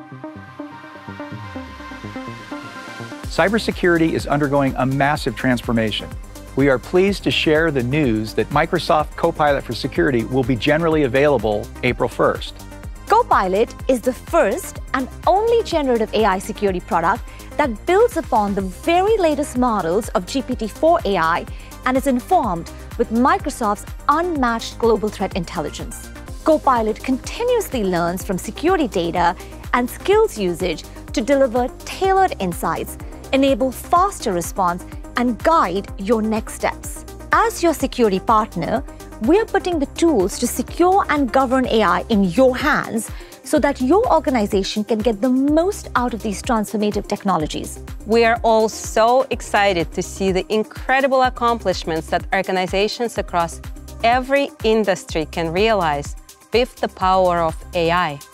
Cybersecurity is undergoing a massive transformation. We are pleased to share the news that Microsoft Copilot for Security will be generally available April 1st. Copilot is the first and only generative AI security product that builds upon the very latest models of GPT-4 AI and is informed with Microsoft's unmatched global threat intelligence. Copilot continuously learns from security data and skills usage to deliver tailored insights, enable faster response, and guide your next steps. As your security partner, we are putting the tools to secure and govern AI in your hands so that your organization can get the most out of these transformative technologies. We are all so excited to see the incredible accomplishments that organizations across every industry can realize with the power of AI.